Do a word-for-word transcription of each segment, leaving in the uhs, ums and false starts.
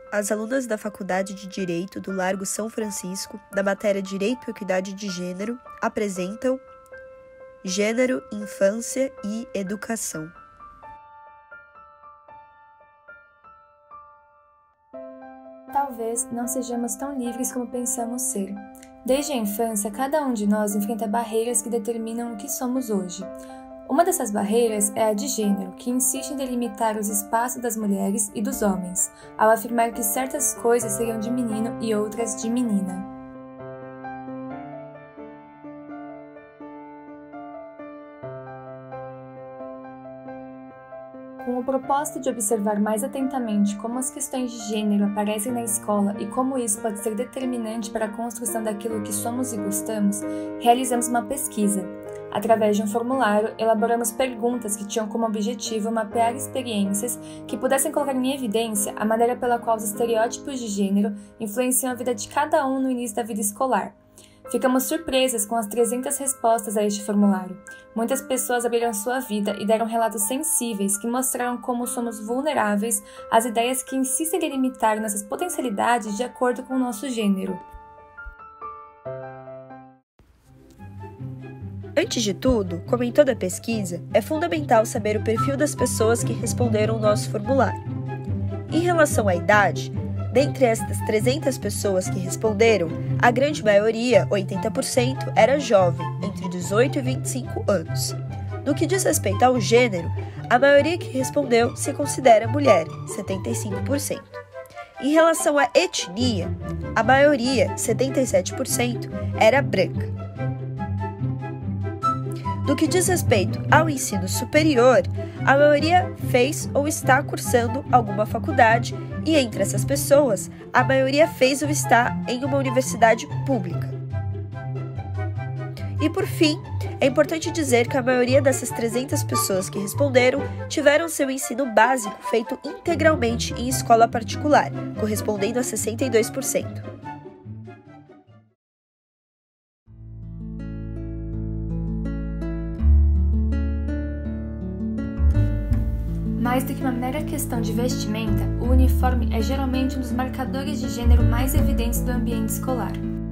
as alunas da Faculdade de Direito do Largo São Francisco, da matéria Direito e Equidade de Gênero, apresentam Gênero, Infância e Educação. Talvez não sejamos tão livres como pensamos ser. Desde a infância, cada um de nós enfrenta barreiras que determinam o que somos hoje. Uma dessas barreiras é a de gênero, que insiste em delimitar os espaços das mulheres e dos homens, ao afirmar que certas coisas seriam de menino e outras de menina. Com o propósito de observar mais atentamente como as questões de gênero aparecem na escola e como isso pode ser determinante para a construção daquilo que somos e gostamos, realizamos uma pesquisa. Através de um formulário, elaboramos perguntas que tinham como objetivo mapear experiências que pudessem colocar em evidência a maneira pela qual os estereótipos de gênero influenciam a vida de cada um no início da vida escolar. Ficamos surpresas com as trezentas respostas a este formulário. Muitas pessoas abriram sua vida e deram relatos sensíveis que mostraram como somos vulneráveis às ideias que insistem em limitar nossas potencialidades de acordo com o nosso gênero. Antes de tudo, como em toda pesquisa, é fundamental saber o perfil das pessoas que responderam o nosso formulário. Em relação à idade, dentre estas trezentas pessoas que responderam, a grande maioria, oitenta por cento, era jovem, entre dezoito e vinte e cinco anos. No que diz respeito ao gênero, a maioria que respondeu se considera mulher, setenta e cinco por cento. Em relação à etnia, a maioria, setenta e sete por cento, era branca. No que diz respeito ao ensino superior, a maioria fez ou está cursando alguma faculdade e, entre essas pessoas, a maioria fez ou está em uma universidade pública. E, por fim, é importante dizer que a maioria dessas trezentas pessoas que responderam tiveram seu ensino básico feito integralmente em escola particular, correspondendo a sessenta e dois por cento. Mais do que uma mera questão de vestimenta, o uniforme é geralmente um dos marcadores de gênero mais evidentes do ambiente escolar.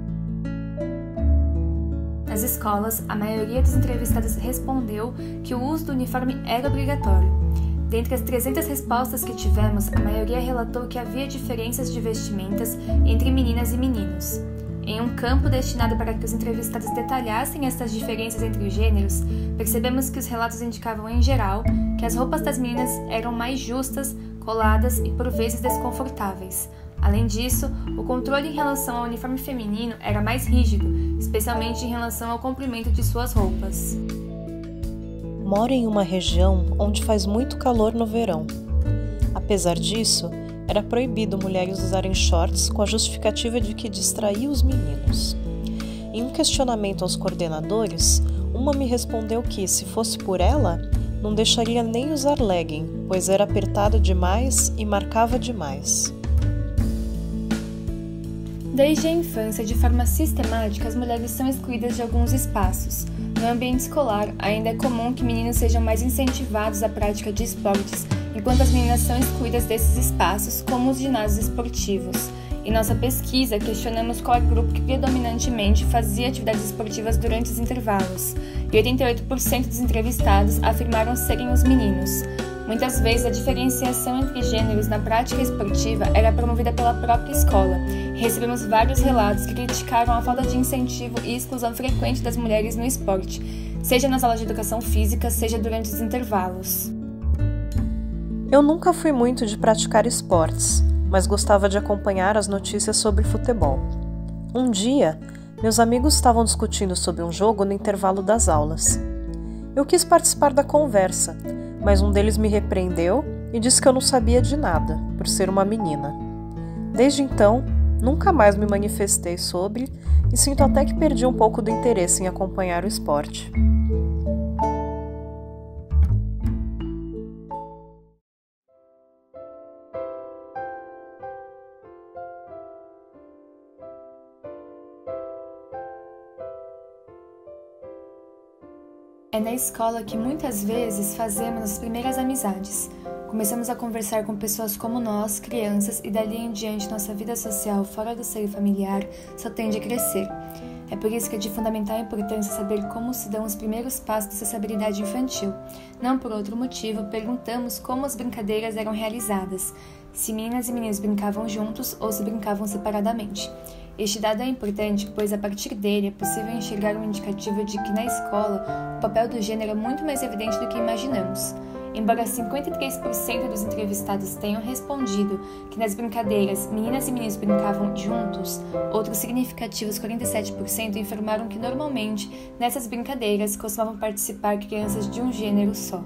Nas escolas, a maioria dos entrevistados respondeu que o uso do uniforme era obrigatório. Dentre as trezentas respostas que tivemos, a maioria relatou que havia diferenças de vestimentas entre meninas e meninos. Em um campo destinado para que os entrevistados detalhassem essas diferenças entre os gêneros, percebemos que os relatos indicavam, em geral, que as roupas das meninas eram mais justas, coladas e, por vezes, desconfortáveis. Além disso, o controle em relação ao uniforme feminino era mais rígido, especialmente em relação ao comprimento de suas roupas. Moro em uma região onde faz muito calor no verão. Apesar disso, era proibido mulheres usarem shorts com a justificativa de que distraía os meninos. Em um questionamento aos coordenadores, uma me respondeu que, se fosse por ela, não deixaria nem usar legging, pois era apertada demais e marcava demais. Desde a infância, de forma sistemática, as mulheres são excluídas de alguns espaços. No ambiente escolar, ainda é comum que meninos sejam mais incentivados à prática de esportes, enquanto as meninas são excluídas desses espaços, como os ginásios esportivos. Em nossa pesquisa, questionamos qual era o grupo que predominantemente fazia atividades esportivas durante os intervalos, e oitenta e oito por cento dos entrevistados afirmaram serem os meninos. Muitas vezes, a diferenciação entre gêneros na prática esportiva era promovida pela própria escola, e recebemos vários relatos que criticaram a falta de incentivo e exclusão frequente das mulheres no esporte, seja nas aulas de educação física, seja durante os intervalos. Eu nunca fui muito de praticar esportes, mas gostava de acompanhar as notícias sobre futebol. Um dia, meus amigos estavam discutindo sobre um jogo no intervalo das aulas. Eu quis participar da conversa, mas um deles me repreendeu e disse que eu não sabia de nada, por ser uma menina. Desde então, nunca mais me manifestei sobre e sinto até que perdi um pouco do interesse em acompanhar o esporte. É na escola que muitas vezes fazemos as primeiras amizades. Começamos a conversar com pessoas como nós, crianças, e dali em diante nossa vida social fora do seio familiar só tende a crescer. É por isso que é de fundamental importância saber como se dão os primeiros passos da sociabilidade infantil. Não por outro motivo, perguntamos como as brincadeiras eram realizadas, se meninas e meninos brincavam juntos ou se brincavam separadamente. Este dado é importante, pois a partir dele é possível enxergar um indicativo de que na escola o papel do gênero é muito mais evidente do que imaginamos. Embora cinquenta e três por cento dos entrevistados tenham respondido que nas brincadeiras meninas e meninos brincavam juntos, outros significativos quarenta e sete por cento informaram que normalmente nessas brincadeiras costumavam participar crianças de um gênero só.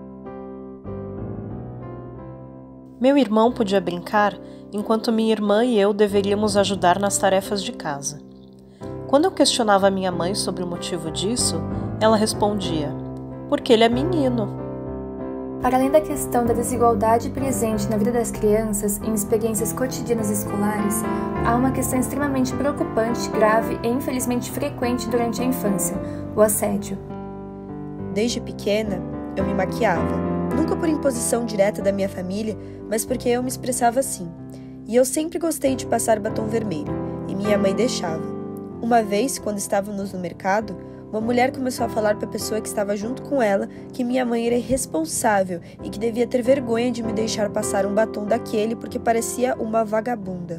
Meu irmão podia brincar, enquanto minha irmã e eu deveríamos ajudar nas tarefas de casa. Quando eu questionava minha mãe sobre o motivo disso, ela respondia: porque ele é menino. Para além da questão da desigualdade presente na vida das crianças em experiências cotidianas escolares, há uma questão extremamente preocupante, grave e infelizmente frequente durante a infância: o assédio. Desde pequena, eu me maquiava, nunca por imposição direta da minha família, mas porque eu me expressava assim. E eu sempre gostei de passar batom vermelho, e minha mãe deixava. Uma vez, quando estávamos no mercado, uma mulher começou a falar para a pessoa que estava junto com ela que minha mãe era irresponsável e que devia ter vergonha de me deixar passar um batom daquele porque parecia uma vagabunda.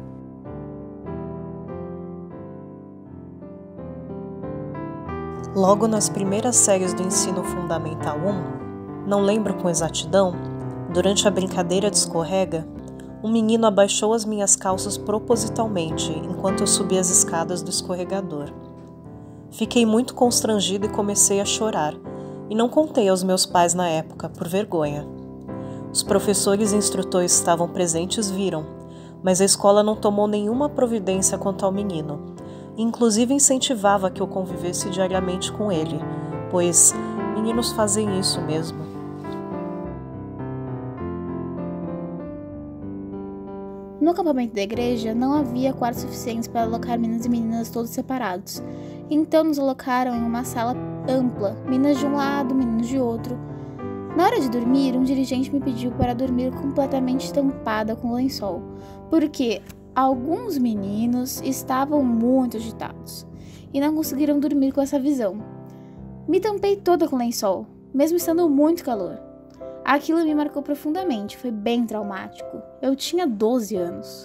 Logo nas primeiras séries do ensino fundamental um, não lembro com exatidão, durante a brincadeira de escorrega, um menino abaixou as minhas calças propositalmente enquanto eu subia as escadas do escorregador. Fiquei muito constrangido e comecei a chorar, e não contei aos meus pais na época, por vergonha. Os professores e instrutores que estavam presentes viram, mas a escola não tomou nenhuma providência quanto ao menino, e inclusive incentivava que eu convivesse diariamente com ele, pois meninos fazem isso mesmo. No acampamento da igreja, não havia quartos suficientes para alocar meninos e meninas todos separados. Então nos alocaram em uma sala ampla, meninas de um lado, meninos de outro. Na hora de dormir, um dirigente me pediu para dormir completamente tampada com lençol, porque alguns meninos estavam muito agitados e não conseguiram dormir com essa visão. Me tampei toda com lençol, mesmo estando muito calor. Aquilo me marcou profundamente, foi bem traumático. Eu tinha doze anos.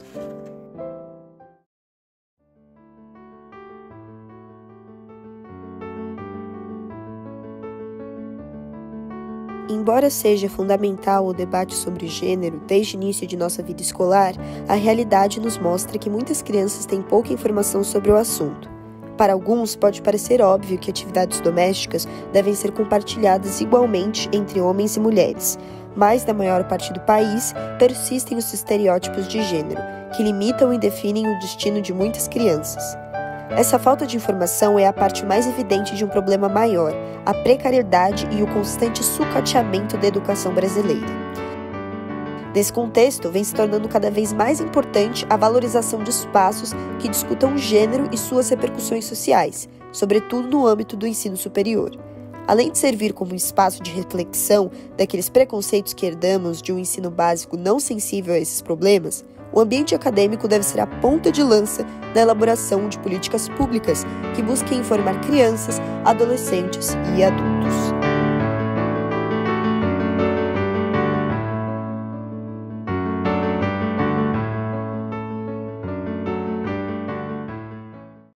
Embora seja fundamental o debate sobre gênero desde o início de nossa vida escolar, a realidade nos mostra que muitas crianças têm pouca informação sobre o assunto. Para alguns, pode parecer óbvio que atividades domésticas devem ser compartilhadas igualmente entre homens e mulheres, mas na maior parte do país persistem os estereótipos de gênero, que limitam e definem o destino de muitas crianças. Essa falta de informação é a parte mais evidente de um problema maior, a precariedade e o constante sucateamento da educação brasileira. Nesse contexto, vem se tornando cada vez mais importante a valorização de espaços que discutam o gênero e suas repercussões sociais, sobretudo no âmbito do ensino superior. Além de servir como um espaço de reflexão daqueles preconceitos que herdamos de um ensino básico não sensível a esses problemas, o ambiente acadêmico deve ser a ponta de lança na elaboração de políticas públicas que busquem informar crianças, adolescentes e adultos.